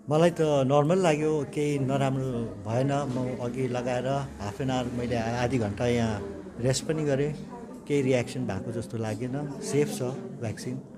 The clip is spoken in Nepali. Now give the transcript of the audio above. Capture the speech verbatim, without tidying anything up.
मलाई त नर्मल लाग्यो, केही नराम्रो भएन। म अघि लगाएर हाफ एन आवर मैले आधी घन्टा यहाँ रेस्ट पनि गरेँ, केही रियाक्सन भएको जस्तो लागेन। सेफ छ भ्याक्सिन।